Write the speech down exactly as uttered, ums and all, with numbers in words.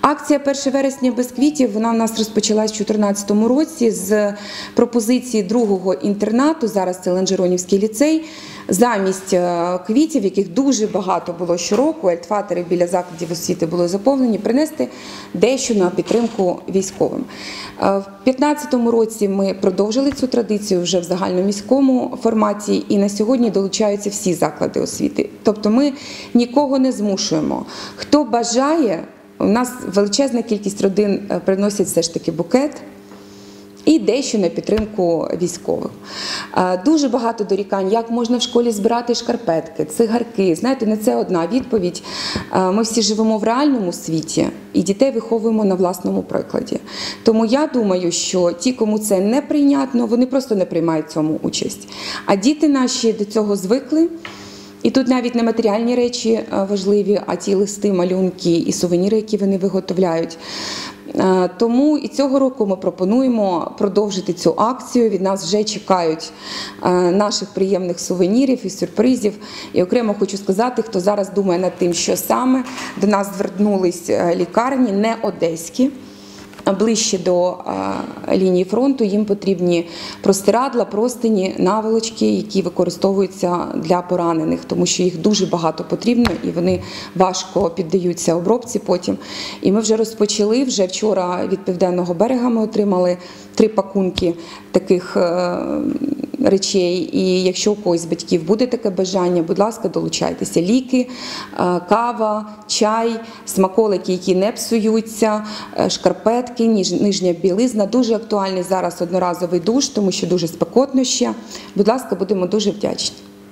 Акція перше вересня без квітів, вона у нас розпочалась у дві тисячі чотирнадцятому році з пропозиції другого інтернату, зараз це Ланжеронівський ліцей, замість квітів, яких дуже багато було щороку, альтфатери біля закладів освіти були заповнені, принести дещо на підтримку військовим. В дві тисячі п'ятнадцятому році ми продовжили цю традицію вже в загальноміському форматі, і на сьогодні долучаються всі заклади освіти. Тобто ми нікого не змушуємо. Хто бажає, у нас величезна кількість родин приносять все ж таки букет і дещо на підтримку військових. Дуже багато дорікань, як можна в школі збирати шкарпетки, цигарки. Знаєте, не це одна відповідь. Ми всі живемо в реальному світі і дітей виховуємо на власному прикладі. Тому я думаю, що ті, кому це неприйнятно, вони просто не приймають в цьому участь. А діти наші до цього звикли. І тут навіть не матеріальні речі важливі, а ті листи, малюнки і сувеніри, які вони виготовляють. Тому і цього року ми пропонуємо продовжити цю акцію. Від нас вже чекають наших приємних сувенірів і сюрпризів. І окремо хочу сказати, хто зараз думає над тим, що саме, до нас звернулись лікарні, не одеські, ближче до лінії фронту, їм потрібні простирадла, простині, наволочки, які використовуються для поранених, тому що їх дуже багато потрібно і вони важко піддаються обробці потім. І ми вже розпочали, вже вчора від Південного берега ми отримали три пакунки таких речей, і якщо у когось з батьків буде таке бажання, будь ласка, долучайтеся. Ліки, кава, чай, смаколики, які не псуються, шкарпетки, нижня білизна. Дуже актуальний зараз одноразовий душ, тому що дуже спекотно ще. Будь ласка, будемо дуже вдячні.